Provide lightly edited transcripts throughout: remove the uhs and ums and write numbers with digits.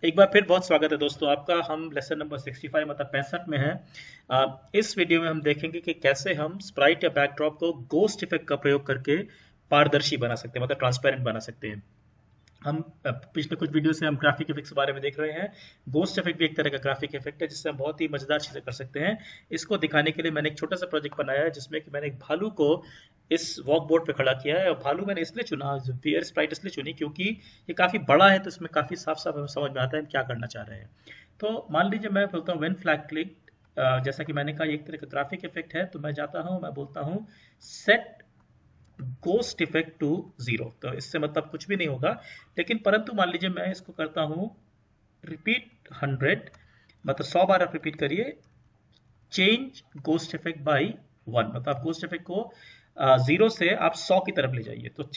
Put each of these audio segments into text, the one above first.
एक बार फिर बहुत स्वागत है दोस्तों आपका। हम लेसन नंबर 65 मतलब 65 में हैं। इस वीडियो में हम देखेंगे कि कैसे हम स्प्राइट या बैकड्रॉप को गोस्ट इफेक्ट का प्रयोग करके पारदर्शी बना सकते हैं, मतलब ट्रांसपेरेंट बना सकते हैं। हम पिछले कुछ वीडियो से हम ग्राफिक इफेक्ट्स के बारे में देख रहे हैं। गोस्ट इफेक्ट भी एक तरह का ग्राफिक इफेक्ट है जिससे हम बहुत ही मजेदार चीजें कर सकते हैं। इसको दिखाने के लिए मैंने एक छोटा सा प्रोजेक्ट बनाया है जिसमें कि मैंने एक भालू को इस वॉक बोर्ड पे खड़ा किया है। और भालू मैंने इसलिए चुना, पियर स्प्राइट इसलिए चुनी क्योंकि ये काफी बड़ा है, तो इसमें काफी साफ साफ हमें समझ में आता है हम क्या करना चाह रहे हैं। तो मान लीजिए मैं बोलता हूँ व्हेन फ्लैग क्लिक, जैसा कि मैंने कहा ये एक तरह का ग्राफिक इफेक्ट है, तो मैं जाता हूँ, मैं बोलता हूँ सेट गोस्ट इफेक्ट टू 0। तो इससे मतलब कुछ भी नहीं होगा, लेकिन परंतु मान लीजिए मैं इसको करता हूं रिपीट 100, मतलब 100 बार आप रिपीट करिए चेंज गोस्ट इफेक्ट बाई 1, मतलब आप गोस्ट इफेक्ट को 0 से आप 100 की तरफ ले जाइए। तो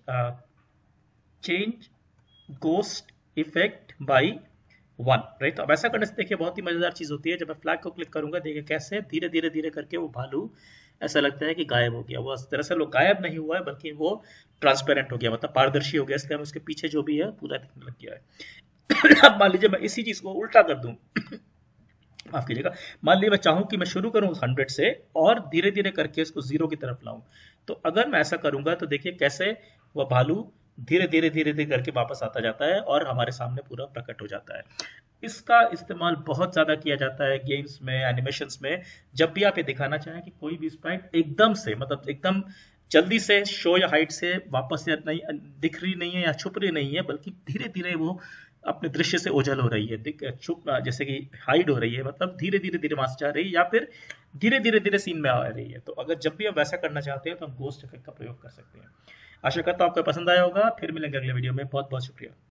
change ghost effect by 1, right. तो अब ऐसा करने से देखिए बहुत ही मजेदार चीज होती है। जब मैं फ्लैग को क्लिक करूंगा, देखिए कैसे धीरे धीरे धीरे करके वो भालू ऐसा लगता है कि गायब हो गया। वो दरअसल वो गायब नहीं हुआ है, बल्कि वो ट्रांसपेरेंट हो गया, मतलब पारदर्शी हो गया। इसलिए हम उसके पीछे जो भी है पूरा दिखने लग गया है। अब मान लीजिए मैं इसी चीज को उल्टा कर दूं, माफ कीजिएगा। मान लीजिए मैं चाहूं कि मैं शुरू करूं 100 से और धीरे धीरे करके इसको 0 की तरफ लाऊं। तो अगर मैं ऐसा करूंगा तो देखिए कैसे वह भालू धीरे धीरे धीरे धीरे करके वापस आता जाता है और हमारे सामने पूरा प्रकट हो जाता है। इसका इस्तेमाल बहुत ज्यादा किया जाता है गेम्स में, एनिमेशंस में। जब भी आप ये दिखाना चाहें कि कोई भी स्प्राइट एकदम से, मतलब एकदम जल्दी से शो या हाइट से वापस या नहीं दिख रही नहीं है या छुप रही नहीं है, बल्कि धीरे धीरे वो अपने दृश्य से ओझल हो रही है, छुप जैसे कि हाइड हो रही है, मतलब धीरे धीरे धीरे वहां से जा रही है या फिर धीरे धीरे धीरे सीन में आ रही है। तो अगर जब भी हम वैसा करना चाहते हैं तो हम गोस्ट इफेक्ट का प्रयोग कर सकते हैं। आशा करता हूं आपको पसंद आया होगा। फिर मिलेंगे अगले वीडियो में। बहुत बहुत शुक्रिया।